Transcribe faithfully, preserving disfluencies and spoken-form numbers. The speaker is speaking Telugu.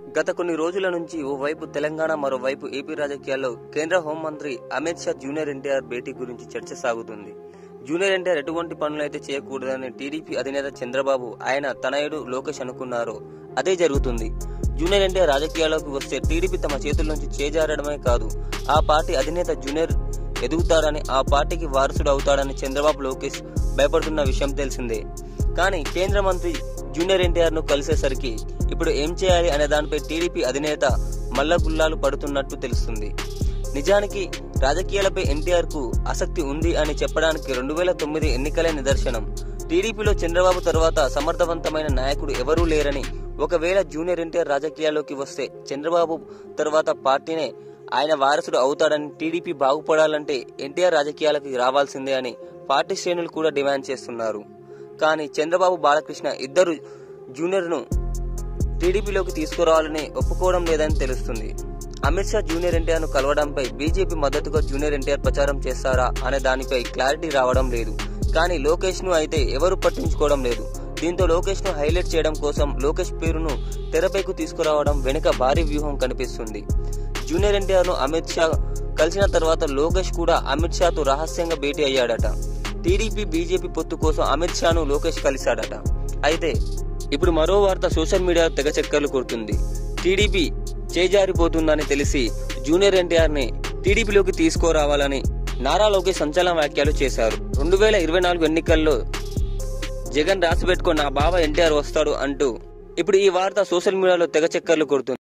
గత కొన్ని రోజుల నుంచి ఓవైపు తెలంగాణ మరోవైపు ఏపీ రాజకీయాల్లో కేంద్ర హోంమంత్రి అమిత్ షా జూనియర్ ఎన్టీఆర్ భేటీ గురించి చర్చ సాగుతుంది. జూనియర్ ఎన్టీఆర్ ఎటువంటి పనులైతే చేయకూడదని టీడీపీ అధినేత చంద్రబాబు ఆయన తనయుడు లోకేష్ అనుకున్నారో అదే జరుగుతుంది. జూనియర్ ఎన్టీఆర్ రాజకీయాల్లోకి వస్తే టీడీపీ తమ చేతుల నుంచి చేజారడమే కాదు, ఆ పార్టీ అధినేత జూనియర్ ఎదుగుతారని, ఆ పార్టీకి వారసుడు అవుతాడని చంద్రబాబు లోకేష్ భయపడుతున్న విషయం తెలిసిందే. కానీ కేంద్ర మంత్రి జూనియర్ ఎన్టీఆర్ ను కలిసేసరికి ఇప్పుడు ఏం చేయాలి అనే దానిపై టీడీపీ అధినేత మల్లగుల్లాలు పడుతున్నట్టు తెలుస్తుంది. నిజానికి రాజకీయాలపై ఎన్టీఆర్ కు ఆసక్తి ఉంది అని చెప్పడానికి రెండు వేల తొమ్మిది ఎన్నికలే నిదర్శనం. టీడీపీలో చంద్రబాబు తర్వాత సమర్థవంతమైన నాయకుడు ఎవరూ లేరని, ఒకవేళ జూనియర్ ఎన్టీఆర్ రాజకీయాల్లోకి వస్తే చంద్రబాబు తర్వాత పార్టీనే ఆయన వారసుడు అవుతాడని, టీడీపీ బాగుపడాలంటే ఎన్టీఆర్ రాజకీయాలకు రావాల్సిందే అని పార్టీ శ్రేణులు కూడా డిమాండ్ చేస్తున్నారు. కానీ చంద్రబాబు, బాలకృష్ణ ఇద్దరు జూనియర్ ను టీడీపీలోకి తీసుకురావాలని ఒప్పుకోవడం లేదని తెలుస్తుంది. అమిత్ షా జూనియర్ ఎన్టీఆర్ ను కలవడంపై బీజేపీ మద్దతుగా జూనియర్ ఎన్టీఆర్ ప్రచారం చేస్తారా అనే దానిపై క్లారిటీ రావడం లేదు. కానీ లోకేష్ ను అయితే ఎవరు పట్టించుకోవడం లేదు. దీంతో లోకేష్ ను హైలైట్ చేయడం కోసం లోకేష్ పేరును తెరపైకు తీసుకురావడం వెనుక భారీ వ్యూహం కనిపిస్తుంది. జూనియర్ ఎన్టీఆర్ ను అమిత్ షా కలిసిన తర్వాత లోకేష్ కూడా అమిత్ షాతో రహస్యంగా భేటీ అయ్యాడట. టీడీపీ బీజేపీ పొత్తు కోసం అమిత్ షాను లోకేష్ కలిశాడట. అయితే ఇప్పుడు మరో వార్త సోషల్ మీడియాలో తెగ చక్కర్లు కొడుతుంది. టీడీపీ చేజారిపోతుందని తెలిసి జూనియర్ ఎన్టీఆర్ ని టీడీపీలోకి తీసుకురావాలని నారా లోకేష్ సంచలన వ్యాఖ్యలు చేశారు. రెండు వేల ఇరవై నాలుగు ఎన్నికల్లో జగన్ రాసిపెట్టుకుని నా బావ ఎన్టీఆర్ వస్తాడు అంటూ ఇప్పుడు ఈ వార్త సోషల్ మీడియాలో తెగ చక్కర్లు కొడుతుంది.